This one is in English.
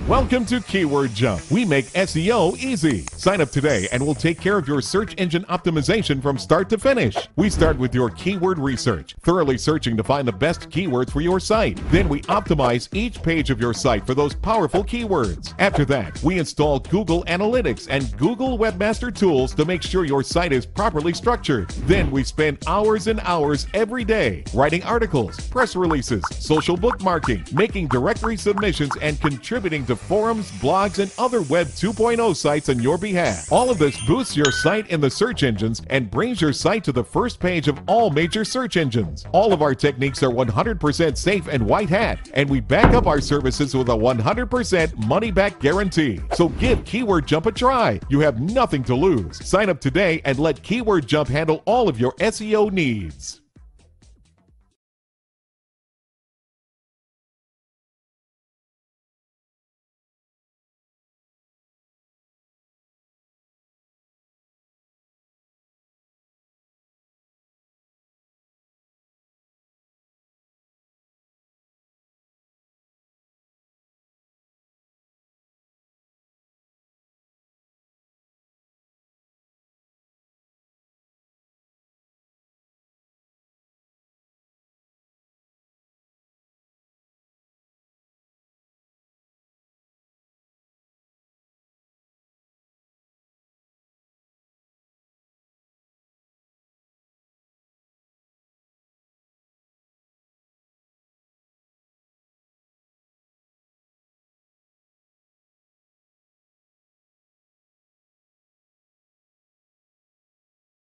Welcome to Keyword Jump. We make SEO easy. Sign up today and we'll take care of your search engine optimization from start to finish. We start with your keyword research, thoroughly searching to find the best keywords for your site. Then we optimize each page of your site for those powerful keywords. After that, we install Google Analytics and Google Webmaster Tools to make sure your site is properly structured. Then we spend hours and hours every day writing articles, press releases, social bookmarking, making directory submissions, and contributing to forums, blogs, and other Web 2.0 sites on your behalf. All of this boosts your site in the search engines and brings your site to the first page of all major search engines. All of our techniques are 100% safe and white hat, and we back up our services with a 100% money-back guarantee. So give Keyword Jump a try. You have nothing to lose. Sign up today and let Keyword Jump handle all of your SEO needs.